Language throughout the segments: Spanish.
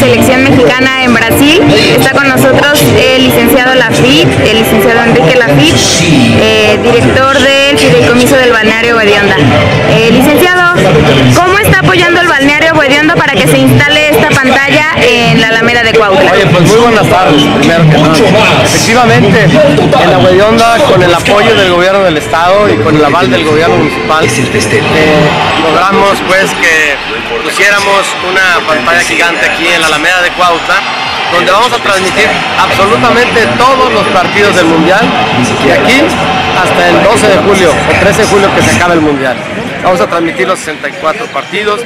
selección mexicana en Brasil. Está con nosotros el licenciado Lafitte, el licenciado Enrique Lafitte, director del Fideicomiso del Balneario Guedionda. Licenciado, ¿cómo está apoyando el Balneario Guedionda para que se instale esta pantalla en la Alameda de Cuautla? Oye, pues muy buenas tardes, primero que nada. Efectivamente, en la Guedionda, con el apoyo del gobierno del estado y con el aval del gobierno municipal, logramos pues que pusiéramos una pantalla gigante aquí en la Alameda de Cuautla, donde vamos a transmitir absolutamente todos los partidos del Mundial, de aquí hasta el 12 de julio o 13 de julio que se acabe el Mundial. Vamos a transmitir los 64 partidos,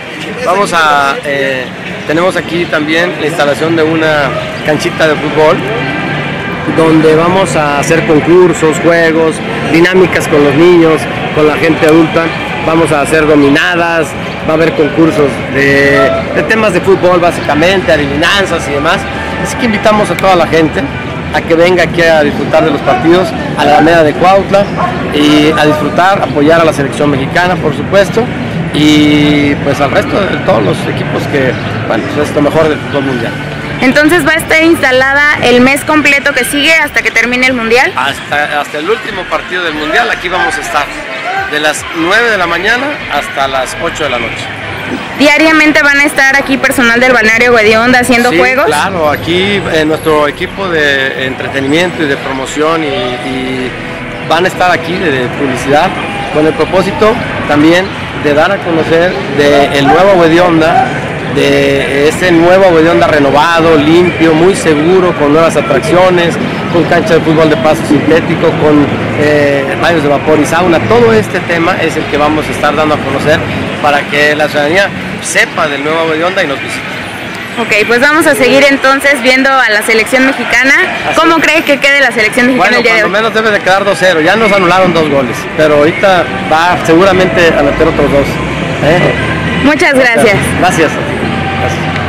tenemos aquí también la instalación de una canchita de fútbol, donde vamos a hacer concursos, juegos, dinámicas con los niños, con la gente adulta. Vamos a hacer dominadas, va a haber concursos de temas de fútbol básicamente, adivinanzas y demás. Así que invitamos a toda la gente a que venga aquí a disfrutar de los partidos a la Alameda de Cuautla y a disfrutar, apoyar a la selección mexicana, por supuesto, y pues al resto de todos los equipos que, bueno, pues es lo mejor del fútbol mundial. Entonces va a estar instalada el mes completo que sigue hasta que termine el Mundial. Hasta el último partido del Mundial aquí vamos a estar, de las 9 de la mañana hasta las 8 de la noche. ¿Diariamente van a estar aquí personal del Balneario Guedionda haciendo juegos? Claro, aquí nuestro equipo de entretenimiento y de promoción y van a estar aquí de publicidad con el propósito también de dar a conocer del nuevo Guedionda, de ese nuevo Guedionda renovado, limpio, muy seguro, con nuevas atracciones, con cancha de fútbol de paso sintético, con baños de vapor y sauna. Todo este tema es el que vamos a estar dando a conocer para que la ciudadanía sepa del nuevo Guedionda y nos visite. Ok, pues vamos a seguir entonces viendo a la selección mexicana. ¿Cómo cree que quede la selección mexicana el día de hoy? Bueno, por lo menos debe de quedar 2-0, ya nos anularon 2 goles, pero ahorita va seguramente a meter otros 2. Muchas gracias. Gracias.